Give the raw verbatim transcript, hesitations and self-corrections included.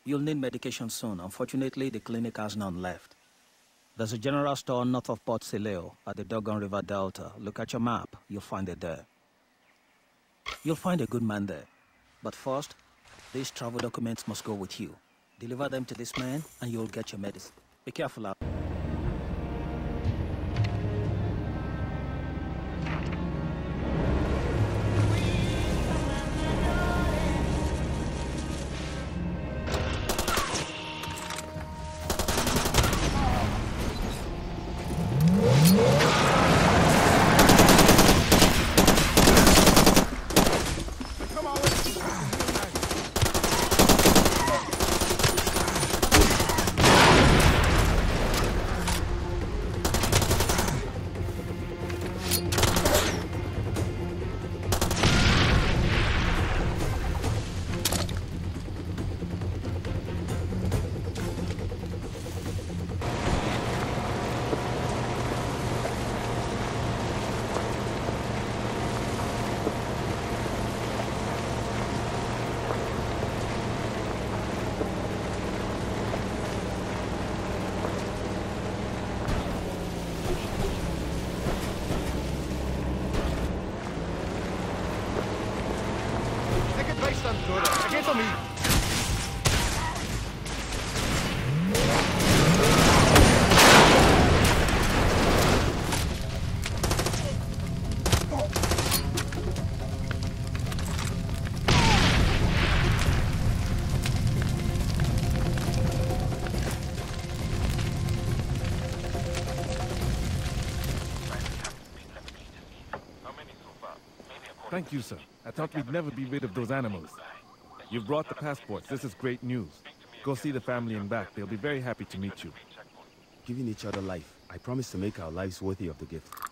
You'll need medication soon. Unfortunately, the clinic has none left. There's a general store north of Port Sileo at the Dogon River Delta. Look at your map. You'll find it there. You'll find a good man there. But first, these travel documents must go with you. Deliver them to this man, and you'll get your medicine. Be careful out. Thank you, sir. I thought we'd never be rid of those animals. You've brought the passports. This is great news. Go see the family and back. They'll be very happy to meet you. Giving each other life. I promise to make our lives worthy of the gift.